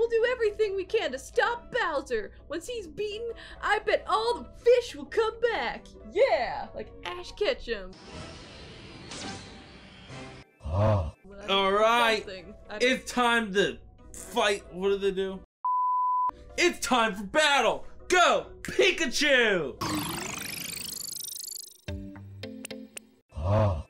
we'll do everything we can to stop Bowser. Once he's beaten, I bet all the fish will come back. Yeah, like Ash Ketchum. Oh. All right, it's time to fight. What do they do? It's time for battle. Go, Pikachu! Oh.